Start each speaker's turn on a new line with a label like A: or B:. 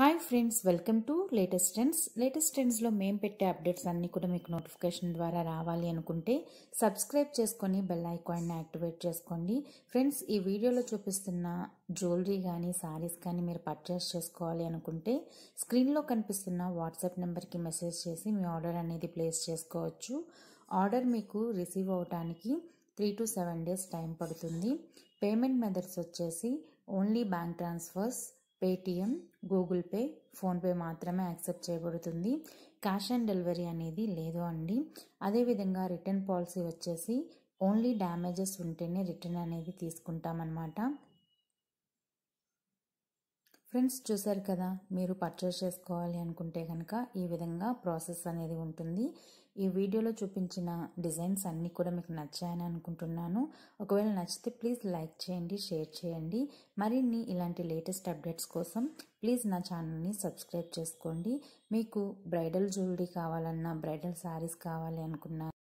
A: Hi friends, welcome to latest ట్రెండ్స్లో మేము పెట్టే అప్డేట్స్ అన్నీ కూడా మీకు నోటిఫికేషన్ ద్వారా రావాలి అనుకుంటే సబ్స్క్రైబ్ చేసుకొని బెల్ ఐకాన్ని యాక్టివేట్ చేసుకోండి. ఫ్రెండ్స్, ఈ వీడియోలో చూపిస్తున్న జ్యువెలరీ కానీ సారీస్ కానీ మీరు పర్చేస్ చేసుకోవాలి అనుకుంటే స్క్రీన్లో కనిపిస్తున్న వాట్సాప్ నెంబర్కి మెసేజ్ చేసి మీ ఆర్డర్ అనేది ప్లేస్ చేసుకోవచ్చు. ఆర్డర్ మీకు రిసీవ్ అవడానికి 3 to 7 days టైం పడుతుంది. పేమెంట్ మెథడ్స్ వచ్చేసి only bank transfers, Paytm, Google Pay, PhonePe మాత్రమే యాక్సెప్ట్ చేయబడుతుంది. క్యాష్ ఆన్ డెలివరీ అనేది లేదు అండి. అదేవిధంగా రిటర్న్ పాలసీ వచ్చేసి ఓన్లీ డ్యామేజెస్ ఉంటేనే రిటర్న్ అనేది తీసుకుంటామన్నమాట. ఫ్రెండ్స్, చూసారు కదా, మీరు పర్చేస్ చేసుకోవాలి అనుకుంటే కనుక ఈ విధంగా ప్రాసెస్ అనేది ఉంటుంది. ఈ వీడియోలో చూపించిన డిజైన్స్ అన్నీ కూడా మీకు నచ్చాయని అనుకుంటున్నాను. ఒకవేళ నచ్చితే ప్లీజ్ లైక్ చేయండి, షేర్ చేయండి. మరిన్ని ఇలాంటి లేటెస్ట్ అప్డేట్స్ కోసం ప్లీజ్ నా ఛానల్ని సబ్స్క్రైబ్ చేసుకోండి. మీకు బ్రైడల్ జ్యువెలరీ కావాలన్నా, బ్రైడల్ శారీస్ కావాలి అనుకున్నా